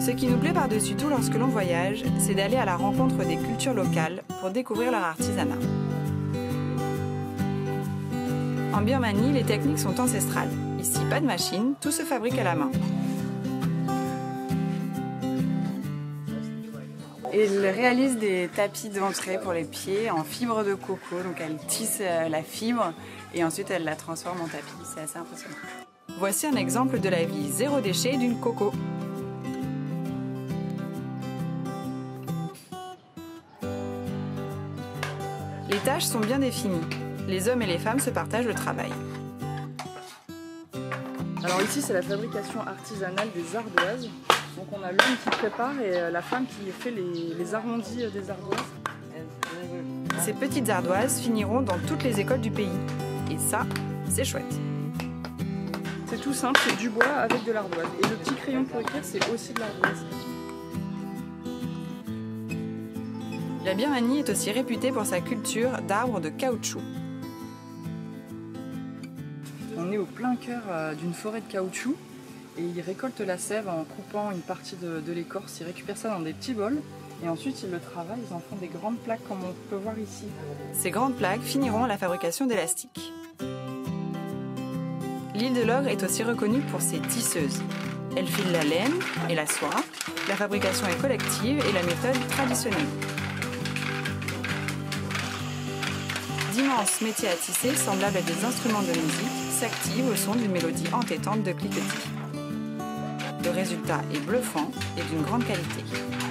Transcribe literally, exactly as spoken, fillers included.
Ce qui nous plaît par-dessus tout lorsque l'on voyage, c'est d'aller à la rencontre des cultures locales pour découvrir leur artisanat. En Birmanie, les techniques sont ancestrales. Ici, pas de machine, tout se fabrique à la main. Elle réalise des tapis d'entrée pour les pieds en fibre de coco. Donc elle tisse la fibre et ensuite elle la transforme en tapis. C'est assez impressionnant. Voici un exemple de la vie zéro déchet d'une coco. Les tâches sont bien définies. Les hommes et les femmes se partagent le travail. Alors ici, c'est la fabrication artisanale des ardoises. Donc on a l'homme qui prépare et la femme qui fait les, les arrondis des ardoises. Ces petites ardoises finiront dans toutes les écoles du pays. Et ça, c'est chouette. C'est tout simple, c'est du bois avec de l'ardoise. Et le petit crayon pour écrire, c'est aussi de l'ardoise. La Birmanie est aussi réputée pour sa culture d'arbres de caoutchouc. On est au plein cœur d'une forêt de caoutchouc et ils récoltent la sève en coupant une partie de, de l'écorce. Ils récupèrent ça dans des petits bols et ensuite ils le travaillent, ils en font des grandes plaques comme on peut voir ici. Ces grandes plaques finiront à la fabrication d'élastiques. L'île de Logre est aussi reconnue pour ses tisseuses. Elles filent la laine et la soie. La fabrication est collective et la méthode traditionnelle. D'immenses métiers à tisser, semblables à des instruments de musique, s'activent au son d'une mélodie entêtante de cliquetis. Le résultat est bluffant et d'une grande qualité.